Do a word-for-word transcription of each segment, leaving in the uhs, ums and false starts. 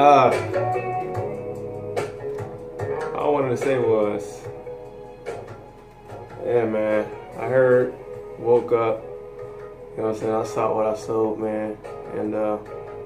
Uh, all I wanted to say was, yeah, man, I heard, woke up, you know what I'm saying, I saw what I sold, man, and uh,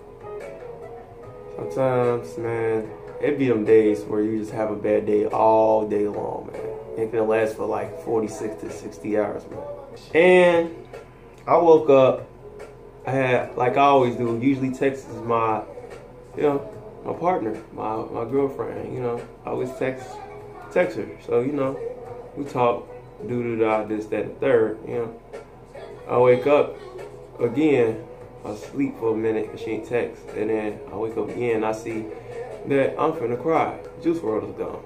sometimes, man, it be them days where you just have a bad day all day long, man. It can last for like forty-six to sixty hours, man. And I woke up, I had, like I always do, usually text is my, you know, my partner, my, my girlfriend, you know, I always text, text her. So, you know, we talk, do do da, this, that, and third, you know. I wake up again, I sleep for a minute, and she ain't text, and then I wake up again, I see that I'm finna cry. Juice world is gone.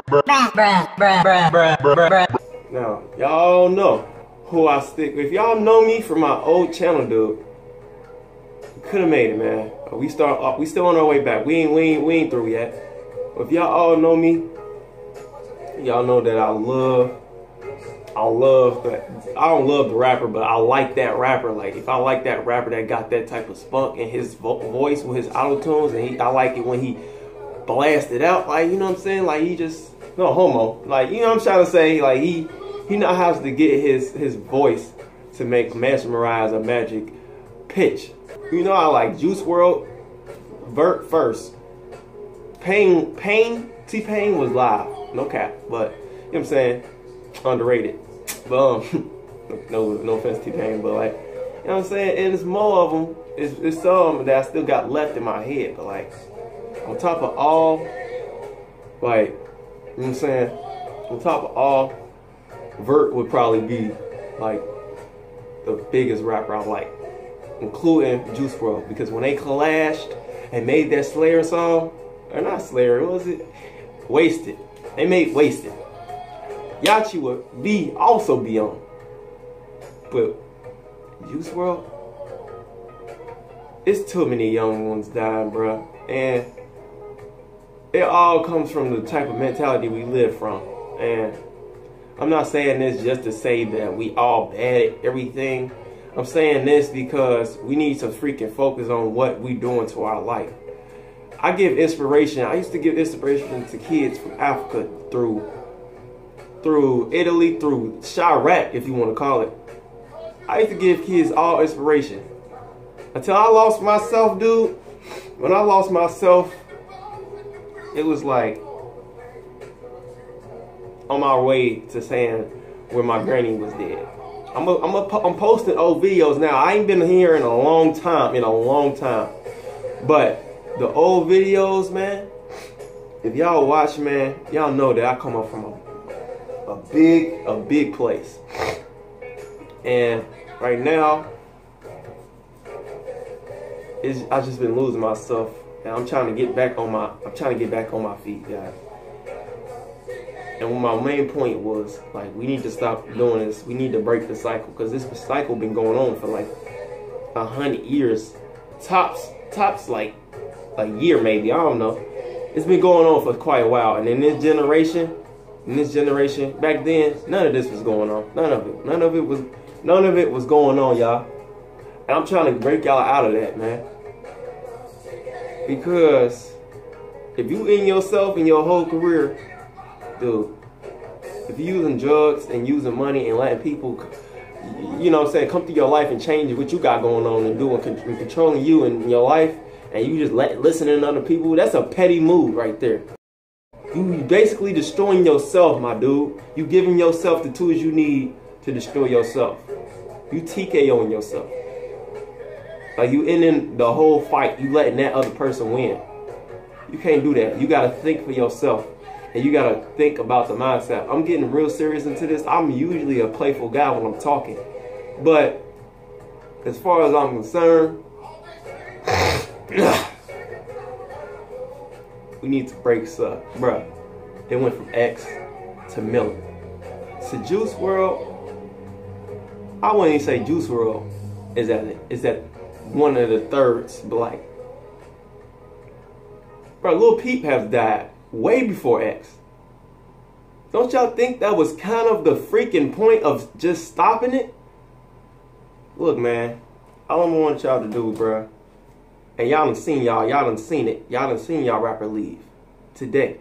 Now, y'all know who I stick with. If y'all know me from my old channel, dude, could have made it, man. We start, we still on our way back. We ain't, we ain't, we ain't through yet. But if y'all all know me, y'all know that I love, I love that. I don't love the rapper, but I like that rapper. Like, if I like that rapper that got that type of spunk in his vo voice with his auto tunes, and he, I like it when he blasted out. Like, you know what I'm saying? Like, he just no homo. Like, you know what I'm trying to say? Like, he he knows how to get his his voice to make mesmerize a magic pitch. You know, I like Juice world vert first. Pain, Pain, T-Pain was live, no cap, but you know what I'm saying, underrated. But um, no, no offense, T-Pain, but like, you know what I'm saying. And it's more of them. It's, it's some that I still got left in my head, but like, on top of all, like, you know what I'm saying, on top of all, Vert would probably be like the biggest rapper I like, including Juice world, because when they clashed and made that Slayer song, or not Slayer, what was it? Wasted. They made Wasted. Yachi would be also be on, but Juice world, it's too many young ones dying, bruh, and it all comes from the type of mentality we live from. And I'm not saying this just to say that we all bad at everything. I'm saying this because we need to freaking focus on what we doing to our life. I give inspiration. I used to give inspiration to kids from Africa through through Italy, through Chirac, if you want to call it. I used to give kids all inspiration. Until I lost myself, dude. When I lost myself, it was like on my way to saying where my granny was dead. I'm a, I'm, a, I'm posting old videos now. I ain't been here in a long time, in a long time. But the old videos, man, if y'all watch, man, y'all know that I come up from a, a big, a big place. And right now, it's, I've just been losing myself. And I'm trying to get back on my, I'm trying to get back on my feet, guys. And my main point was, like, we need to stop doing this. We need to break the cycle, because this cycle been going on for like a hundred years, tops, tops like a year maybe. I don't know. It's been going on for quite a while. And in this generation, in this generation, back then, none of this was going on. None of it. None of it was. None of it was going on, y'all. And I'm trying to break y'all out of that, man. Because if you in yourself in your whole career, dude, if you're using drugs and using money and letting people, you know what I'm saying, come through your life and change what you got going on and doing and controlling you and your life, and you just let listening to other people, that's a petty move right there. You basically destroying yourself, my dude. You giving yourself the tools you need to destroy yourself. You T K O ing yourself. Like, you ending the whole fight, you letting that other person win. You can't do that. You gotta think for yourself. And you gotta think about the mindset. I'm getting real serious into this. I'm usually a playful guy when I'm talking. But as far as I'm concerned, we need to break stuff. Bruh, it went from X to Miller. So Juice world, I wouldn't even say Juice world is that, is that one of the thirds, but like, bro, Lil Peep has died way before X. Don't y'all think that was kind of the freaking point of just stopping it? Look, man, all I want y'all to do, bruh, And y'all done seen y'all. Y'all done seen it. Y'all done seen y'all rapper leave today.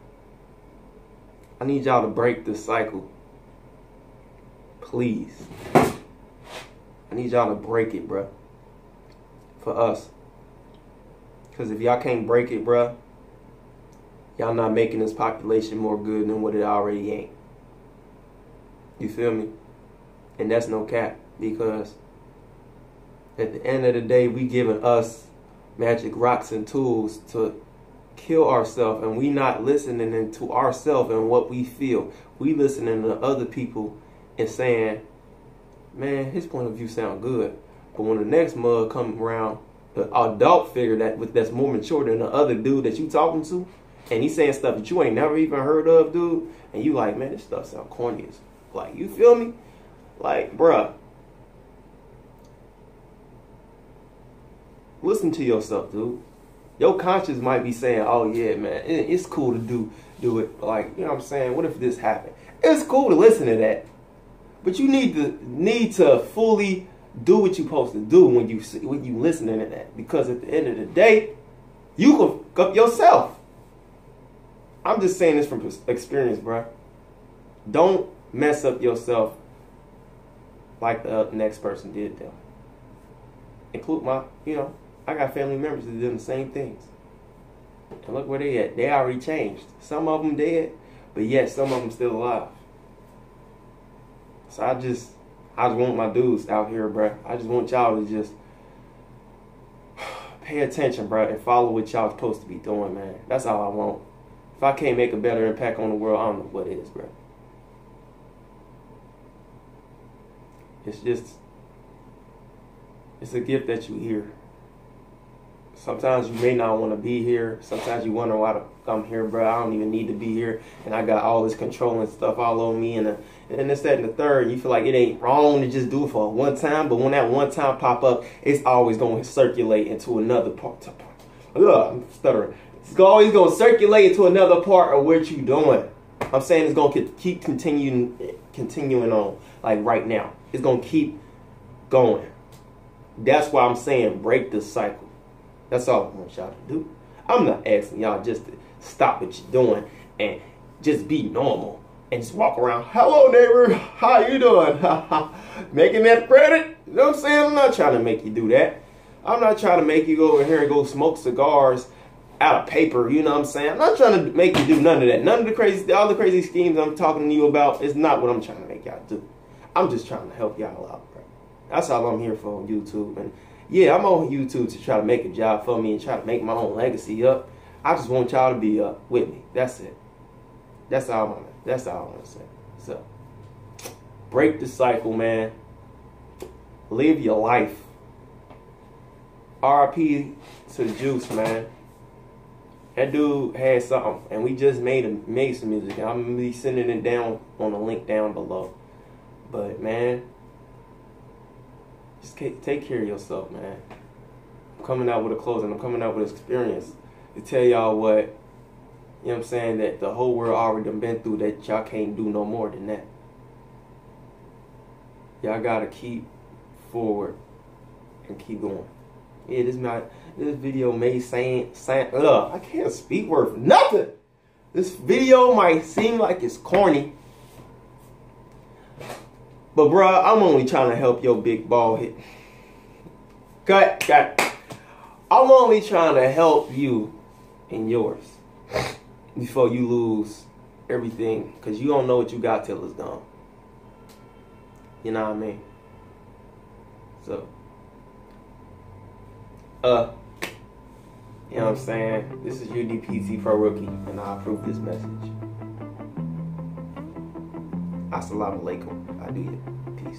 I need y'all to break this cycle. Please. I need y'all to break it, bruh. For us. Because if y'all can't break it, bruh, y'all not making this population more good than what it already ain't. You feel me? And that's no cap. Because at the end of the day, we giving us magic rocks and tools to kill ourselves, and we not listening to ourselves and what we feel. We listening to other people and saying, man, his point of view sound good. But when the next mug come around, the adult figure that that's more mature than the other dude that you talking to, and he's saying stuff that you ain't never even heard of, dude, and you like, man, this stuff sound corny as, like, you feel me? Like, bruh, listen to yourself, dude. Your conscience might be saying, oh yeah, man, it's cool to do do it. Like, you know what I'm saying? What if this happened? It's cool to listen to that. But you need to need to fully do what you're supposed to do when you when you listening to that. Because at the end of the day, you can fuck up yourself. I'm just saying this from experience, bro. Don't mess up yourself like the next person did them. Include my, you know, I got family members that did the same things. And look where they at. They already changed. Some of them dead, but yet some of them still alive. So I just, I just want my dudes out here, bruh. I just want y'all to just pay attention, bruh, and follow what y'all supposed to be doing, man. That's all I want. If I can't make a better impact on the world, I don't know what it is, bruh. It's just, it's a gift that you hear. Sometimes you may not want to be here. Sometimes you wonder why I'm here, bro. I don't even need to be here. And I got all this controlling stuff all over me. And, uh, and this, that, and the third. You feel like it ain't wrong to just do it for one time. But when that one time pop up, it's always going to circulate into another part. Ugh, I'm stuttering. It's always going to circulate into another part of what you're doing. I'm saying it's going to keep continuing, continuing on. Like right now. It's going to keep going. That's why I'm saying break this cycle. That's all I want y'all to do. I'm not asking y'all just to stop what you're doing and just be normal and just walk around. Hello, neighbor. How you doing? Making that credit? You know what I'm saying? I'm not trying to make you do that. I'm not trying to make you go over here and go smoke cigars out of paper. You know what I'm saying? I'm not trying to make you do none of that. None of the crazy, all the crazy schemes I'm talking to you about is not what I'm trying to make y'all do. I'm just trying to help y'all out, bro. That's all I'm here for on YouTube. And yeah, I'm on YouTube to try to make a job for me and try to make my own legacy up. I just want y'all to be up with me. That's it. That's all I want. That's all I want to say. So, break the cycle, man. Live your life. R I P to Juice, man. That dude had something, and we just made a, made some music. I'm gonna be sending it down on the link down below. But man, just take care of yourself, man. I'm coming out with a closing. I'm coming out with experience to tell y'all what, you know what I'm saying, that the whole world already done been through, that y'all can't do no more than that. Y'all gotta keep forward and keep going. Yeah, this my this video may saying saying ugh, I can't speak word for nothing. This video might seem like it's corny. But bruh, I'm only trying to help your big ball hit. Cut, cut. I'm only trying to help you and yours before you lose everything. Because you don't know what you got till it's gone. You know what I mean? So, uh, you know what I'm saying? This is U D P T Pro Rookie, and I approve this message. Assalamu alaikum. I do it. Peace.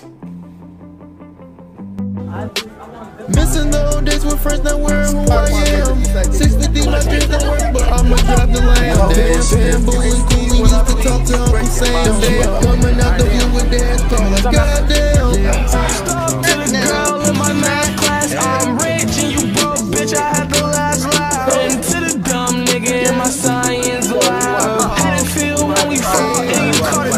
Missing the old days with friends that were who I am. six fifty my dreams don't work, but I'ma drive the lamb. Damn, bamboo and coolie used to talk to Uncle Sam. Damn, coming out the blue with dance call us goddamn. Girl in my math class, I'm rich and you broke, bitch. I had the last laugh. And to the dumb nigga in my science lab. Had it feel when we fought and you caught it.